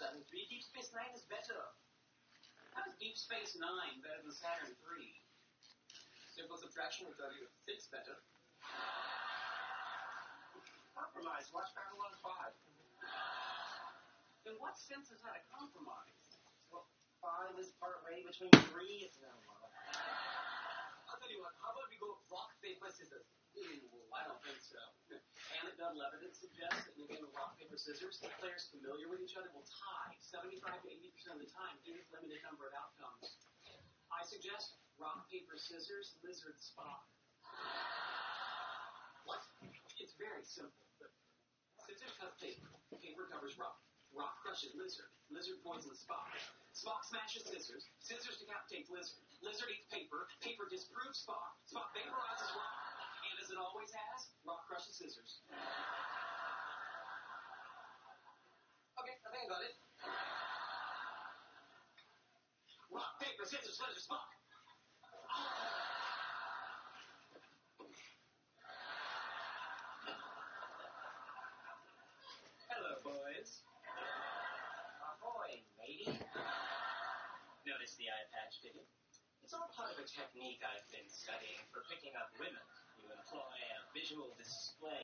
Saturn 3. Deep Space Nine is better. How is Deep Space Nine better than Saturn 3? Simple subtraction will tell you it's better. Compromise. Watch Babylon 5. In what sense is that a compromise? Well, 5 is part way between 3. It's no more. I'll tell you what. How about we go rock, paper, scissors? Ooh, I don't think so. Anecdotal evidence suggests that in the game of rock, paper, scissors, the players familiar with each other will tie 75 to 80% of the time due to limited number of outcomes. I suggest rock, paper, scissors, lizard, Spock. What? It's very simple. But scissors cut paper. Paper covers rock. Rock crushes lizard. Lizard poisons Spock. Spock smashes scissors. Scissors decapitates lizard. Lizard eats paper. Paper disproves Spock. Spock vaporizes rock. And as it always has, rock crushes scissors. Okay, I think I got it. Rock, paper, scissors, lizard, Spock. Hello, boys. Ahoy, matey. Notice the eye patch, did you? It's all part of a technique I've been studying for picking up women. You employ a visual display